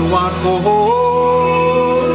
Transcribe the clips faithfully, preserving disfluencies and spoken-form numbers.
want to go home.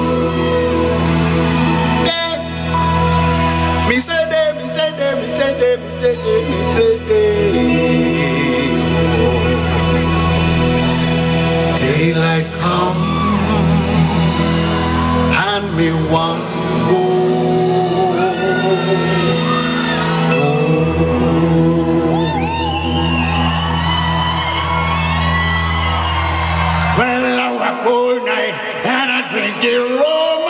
Day, me say day, me say day, me say day, me say day, me say day. Daylight come and me want go. Well, I work all night and I drink the rum.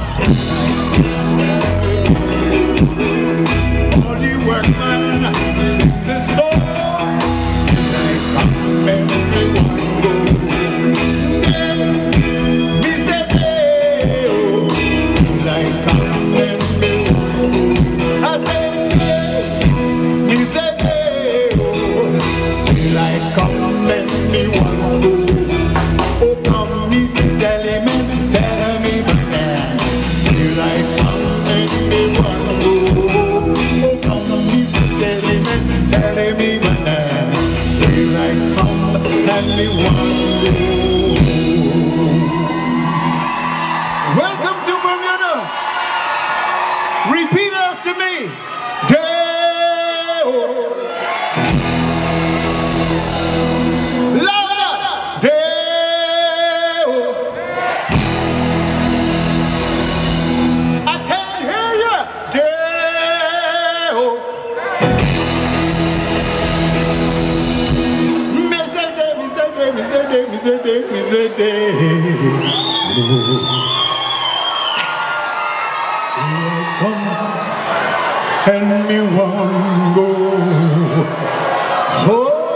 All the workmen sing the song. Like I'm everyone go. Me say hey, oh, like I'm everyone go. I say hey, me say hey, oh, like I'm everyone go. Tell him, tell me, man, you like come and me one go. Oh, come on, tell him, tell me, man, you like come and me one go. Welcome to Bermuda. Repeat after me. Day-o. Louder. Day-o. Me say day, me say day, me say day. Here come and me one go. Oh,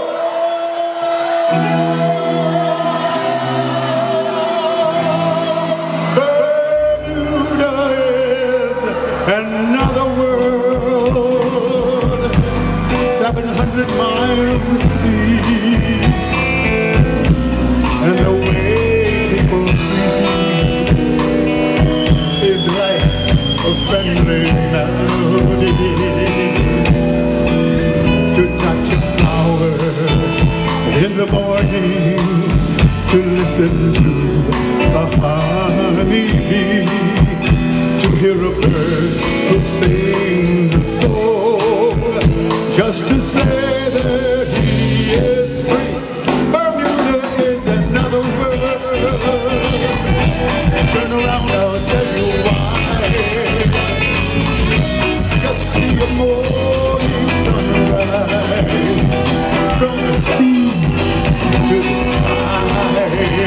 Bermuda is another world, seven hundred miles of sea. And the way people breathe is like a friendly melody. To touch a flower in the morning, to listen to a honeybee, to hear a bird who sings a song, just to say that he is free. Turn around, I'll tell you why. Just see a morning sunrise from the sea to the sky.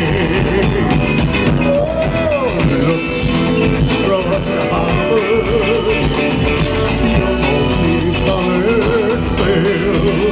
Oh, look across the harbor, see a multicolored sail.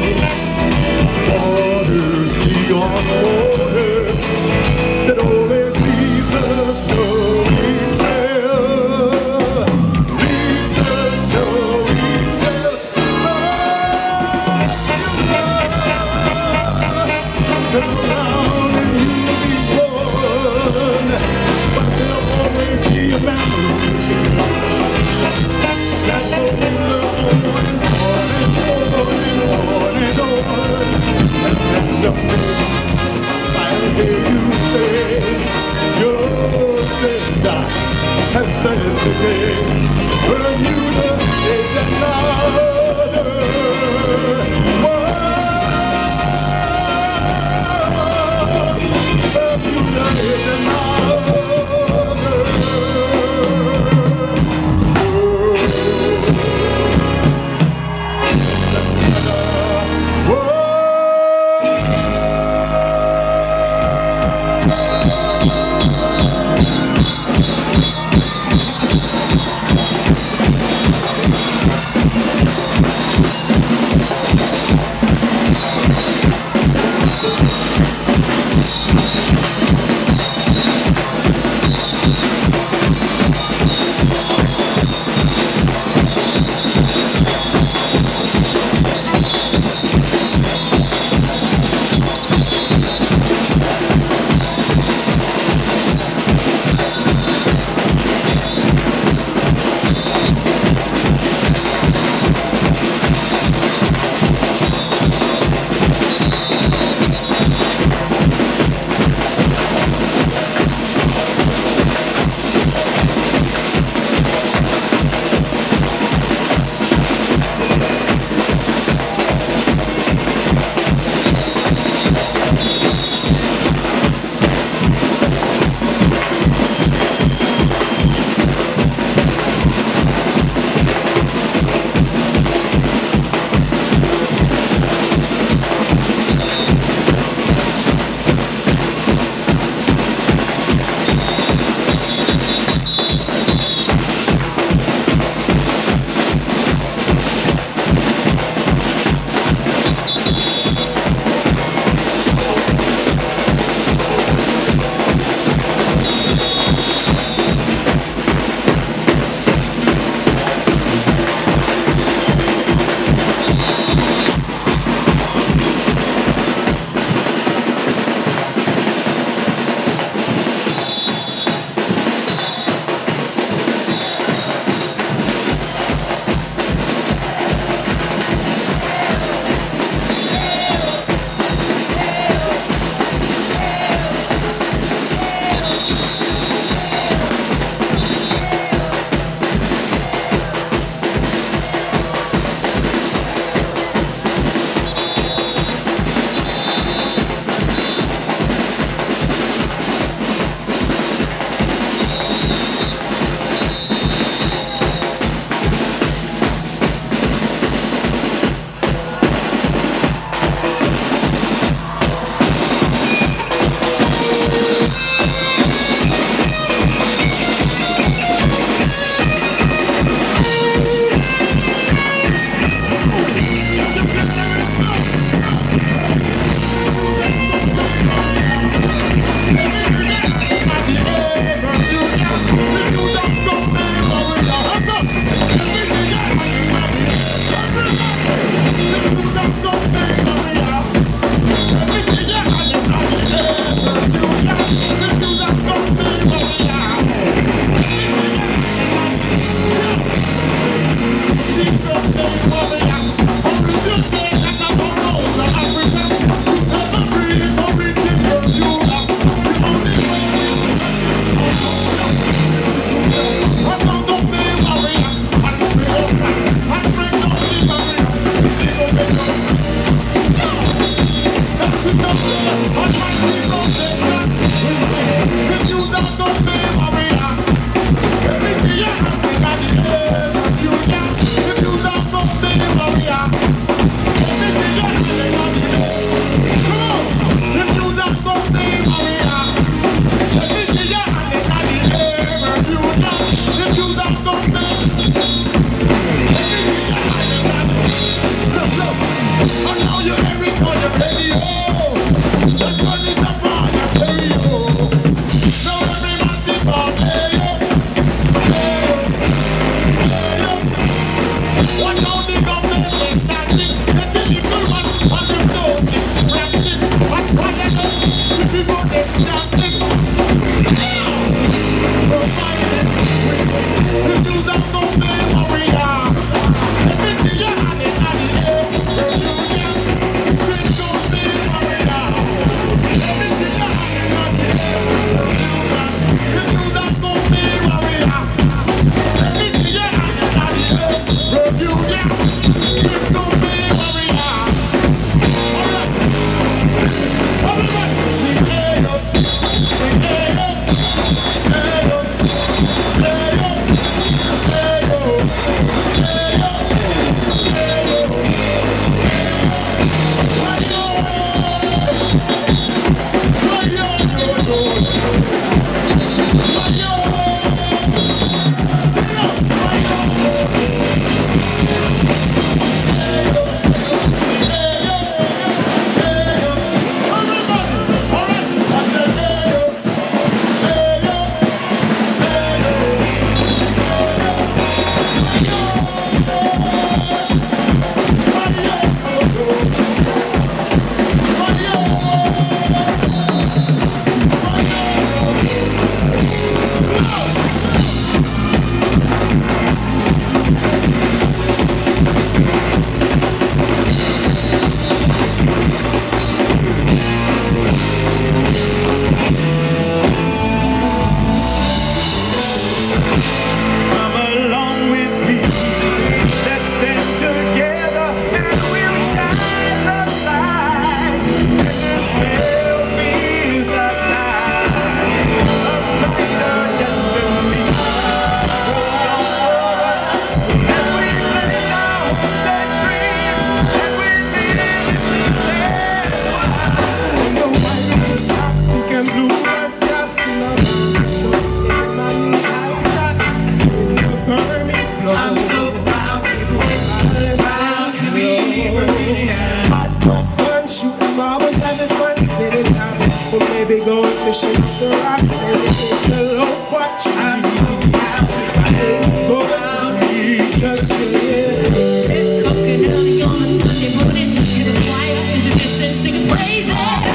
fishing the rocks and it's the low watch. I'm so proud to my it's going to be just chillin'. It's cooking early on a Sunday morning. You the choir in the distance singing praises.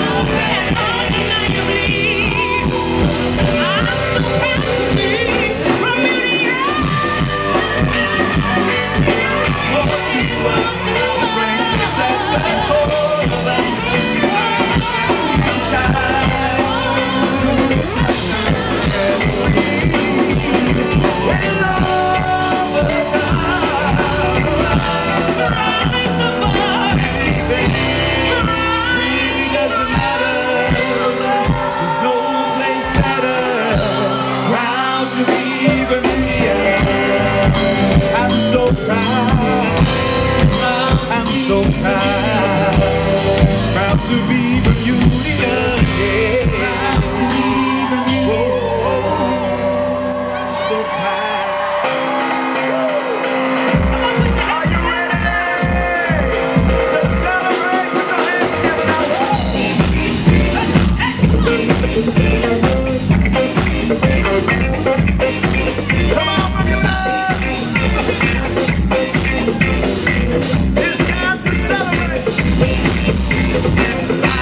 And undeniably, I'm so proud to be from India. It's more to us, strength is at the core of us. I'm so proud, proud to be Bermuda, yeah. Proud to be Bermuda, oh, so proud. Are you ready to celebrate? Put your hands together now. Come on, Bermuda. It's time to celebrate.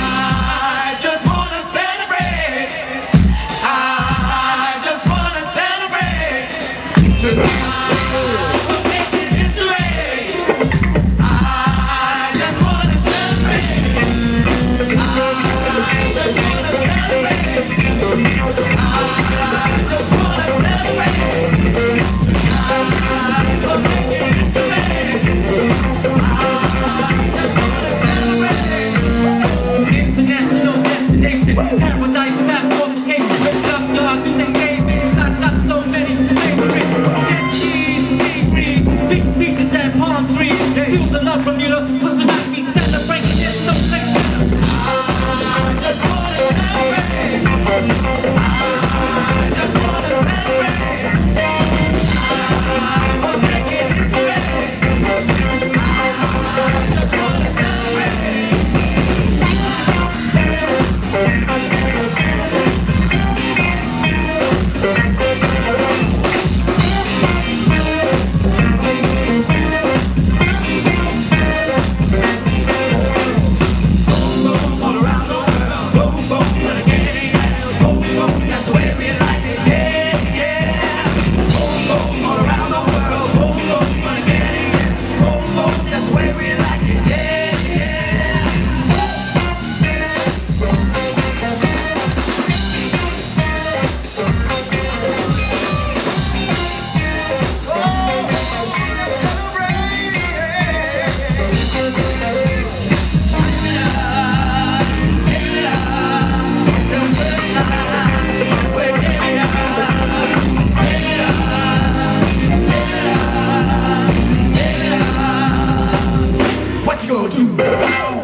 you gonna do?